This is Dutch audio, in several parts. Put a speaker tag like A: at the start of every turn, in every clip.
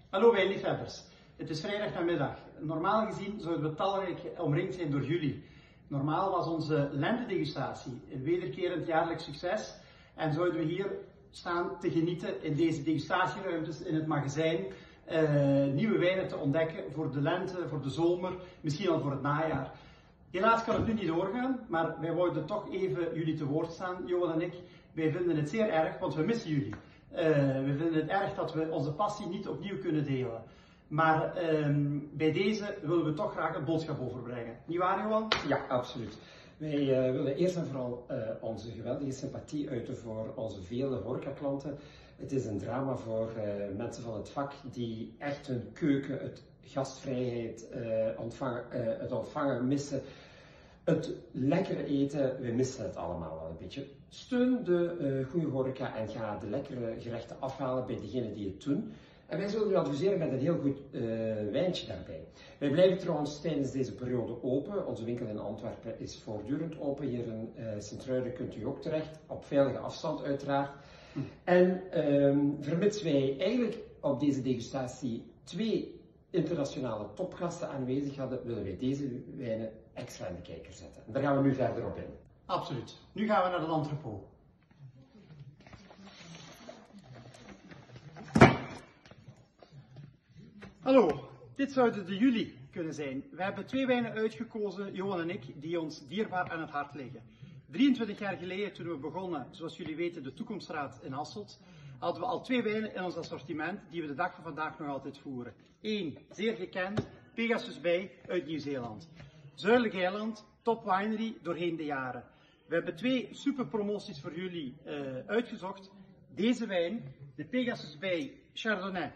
A: Hallo wijnliefhebbers, het is vrijdag namiddag. Normaal gezien zouden we talrijk omringd zijn door jullie. Normaal was onze lentedegustatie een wederkerend jaarlijks succes en zouden we hier staan te genieten in deze degustatieruimtes in het magazijn, nieuwe wijnen te ontdekken voor de lente, voor de zomer, misschien al voor het najaar. Helaas kan het nu niet doorgaan, maar wij wouden toch even jullie te woord staan, Johan en ik. Wij vinden het zeer erg, want we missen jullie. We vinden het erg dat we onze passie niet opnieuw kunnen delen. Maar bij deze willen we toch graag een boodschap overbrengen. Niet waar, Johan?
B: Ja, absoluut. Wij willen eerst en vooral onze geweldige sympathie uiten voor onze vele horecaklanten. Het is een drama voor mensen van het vak die echt hun keuken, het gastvrijheid, het ontvangen missen. Het lekkere eten, we missen het allemaal wel een beetje. Steun de goede horeca en ga de lekkere gerechten afhalen bij degenen die het doen. En wij zullen u adviseren met een heel goed wijntje daarbij. Wij blijven trouwens tijdens deze periode open. Onze winkel in Antwerpen is voortdurend open. Hier in Sint-Truiden kunt u ook terecht, op veilige afstand uiteraard. En vermits wij eigenlijk op deze degustatie 2 internationale topgasten aanwezig hadden, willen wij deze wijnen extra in de kijker zetten. En daar gaan we nu verder op in.
A: Absoluut. Nu gaan we naar het entrepot. Hallo, dit zouden de jullie kunnen zijn. We hebben 2 wijnen uitgekozen, Johan en ik, die ons dierbaar aan het hart liggen. 23 jaar geleden, toen we begonnen, zoals jullie weten, de Toekomstraad in Hasselt, hadden we al 2 wijnen in ons assortiment die we de dag van vandaag nog altijd voeren. 1, zeer gekend, Pegasus Bay uit Nieuw-Zeeland. Zuidelijk eiland, top winery doorheen de jaren. We hebben 2 super promoties voor jullie uitgezocht. Deze wijn, de Pegasus Bay Chardonnay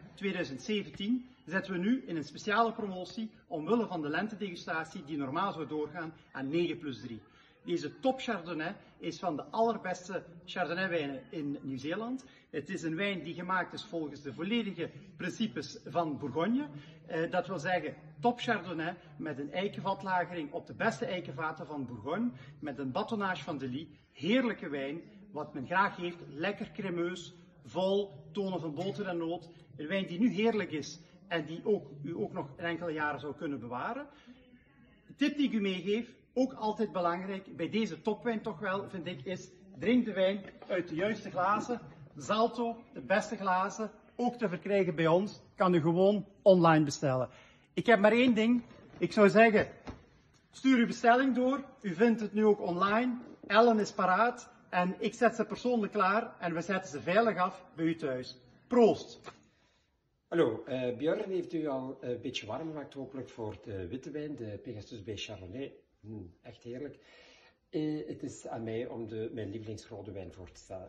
A: 2017, zetten we nu in een speciale promotie omwille van de lentedegustatie die normaal zou doorgaan aan 9+3. Deze top Chardonnay is van de allerbeste Chardonnay-wijnen in Nieuw-Zeeland. Het is een wijn die gemaakt is volgens de volledige principes van Bourgogne. Dat wil zeggen top Chardonnay met een eikenvatlagering op de beste eikenvaten van Bourgogne, met een batonnage van Delis. Heerlijke wijn, wat men graag heeft, lekker cremeus, vol, tonen van boter en noot. Een wijn die nu heerlijk is en die u ook nog enkele jaren zou kunnen bewaren. De tip die ik u meegeef, ook altijd belangrijk, bij deze topwijn toch wel, vind ik, is drink de wijn uit de juiste glazen. Zalto, de beste glazen, ook te verkrijgen bij ons, kan u gewoon online bestellen. Ik heb maar 1 ding, ik zou zeggen, stuur uw bestelling door, u vindt het nu ook online, Ellen is paraat en ik zet ze persoonlijk klaar en we zetten ze veilig af bij u thuis. Proost!
B: Hallo, Björn heeft u al een beetje warm gemaakt hopelijk voor de witte wijn, de Pegasus Bay Chardonnay. Echt heerlijk. Het is aan mij om mijn lievelingsrode wijn voor te stellen.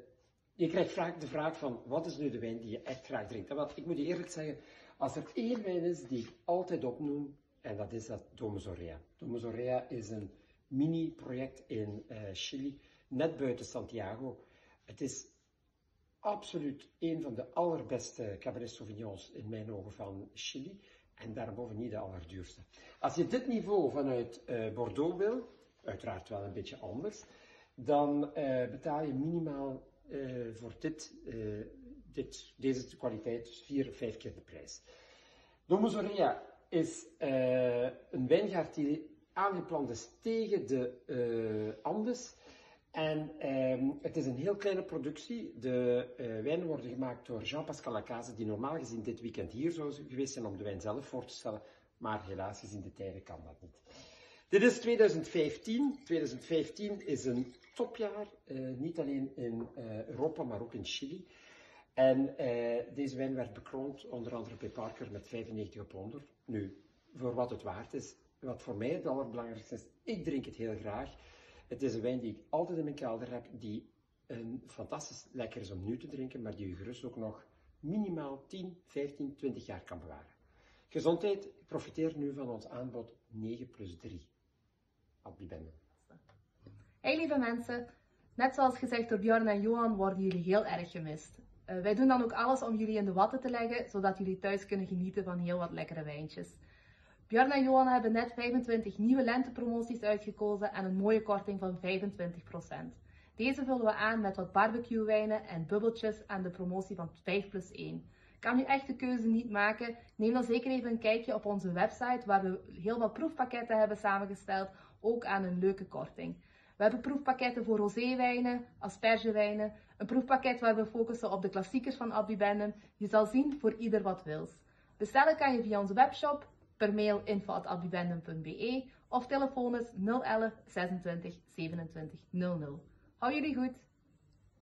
B: Je krijgt vaak de vraag van, wat is nu de wijn die je echt graag drinkt? Want ik moet je eerlijk zeggen, als er 1 wijn is die ik altijd opnoem, en dat is dat Domus Aurea. Domus Aurea is een mini-project in Chili, net buiten Santiago. Het is absoluut een van de allerbeste Cabernet Sauvignons in mijn ogen van Chili. En daarboven niet de allerduurste. Als je dit niveau vanuit Bordeaux wil, uiteraard wel een beetje anders, dan betaal je minimaal voor deze kwaliteit 4 of 5 keer de prijs. Domus Aurea is een wijngaard die aangeplant is tegen de Andes. En het is een heel kleine productie. De wijnen worden gemaakt door Jean-Pascal Lacaze, die normaal gezien dit weekend hier zou geweest zijn om de wijn zelf voor te stellen. Maar helaas gezien de tijden kan dat niet. Dit is 2015. 2015 is een topjaar, niet alleen in Europa, maar ook in Chili. En deze wijn werd bekroond, onder andere bij Parker, met 95 op 100. Nu, voor wat het waard is, wat voor mij het allerbelangrijkste is, ik drink het heel graag. Het is een wijn die ik altijd in mijn kelder heb, die fantastisch lekker is om nu te drinken, maar die u gerust ook nog minimaal 10, 15, 20 jaar kan bewaren. Gezondheid, profiteer nu van ons aanbod 9+3. Albibende.
C: Hey lieve mensen, net zoals gezegd door Björn en Johan worden jullie heel erg gemist. Wij doen dan ook alles om jullie in de watten te leggen, zodat jullie thuis kunnen genieten van heel wat lekkere wijntjes. Björn en Johan hebben net 25 nieuwe lentepromoties uitgekozen en een mooie korting van 25%. Deze vullen we aan met wat barbecuewijnen en bubbeltjes aan de promotie van 5+1. Kan u echt de keuze niet maken? Neem dan zeker even een kijkje op onze website waar we heel wat proefpakketten hebben samengesteld, ook aan een leuke korting. We hebben proefpakketten voor roséwijnen, aspergewijnen, een proefpakket waar we focussen op de klassiekers van Abbi Bendum. Je zal zien, voor ieder wat wils. Bestellen kan je via onze webshop, per mail info@abbibendum.be of telefoon is 011 26 27 00. Hou jullie goed!